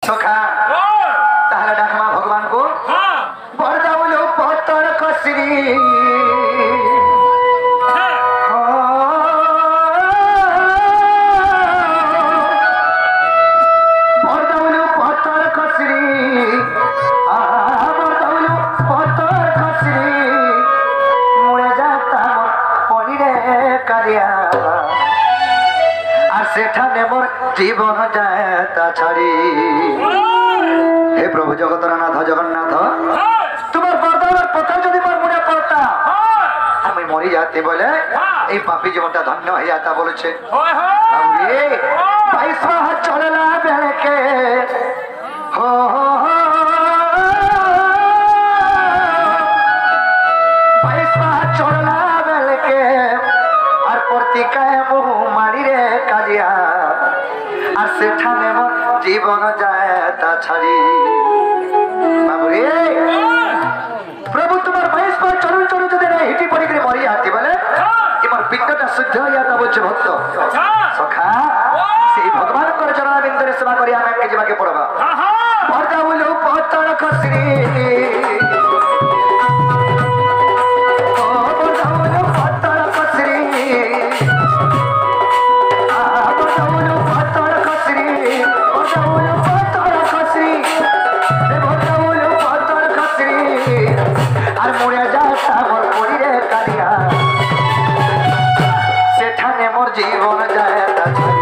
सखा ताहले डाकमा भगवान को बरदा बोलो पत्थर कसरी बरदा बोलो पत्थर कसरी बरदा बोलो पत्थर कसरी मुड़े जाता पड़ी रे करिया सेठाने मोर जीवन जाए ता छाड़ी। हे प्रभु जगतनाथ जगन्नाथ तुम्हार बरदान पत्थर जदि मोर मुड़े पड़ता আমি मरी जाते बोले এই पापी जीवनटा धन्य हो जाता बोले छे। अरे 22 हाथ चलेला बेले के हो 22 हाथ चलेला बेले के আর প্রতিকায় মুহ মারি রে কালিয়া আর সেখানে মোর জীবন যায় তা ছাড়ি। বাবু রে প্রভু তোমার 22 বার চরণ চরণ যদি না হিটি পড়ি করে মরি আতি বলে তোমার পিণ্ডটা শুদ্ধ হইয়া তা বলছে ভক্ত সখা সেই ভগবান করে চরণ বিন্দুরে সেবা করি আমাকে জীবাকে পড়বা পর্দা বলো পত্তর খসরি জীবন যায় তা ছাড়ি।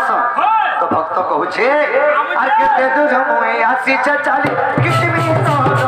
भक्त कहूचे आर केते दूर मुए आसी चाली कितमी तो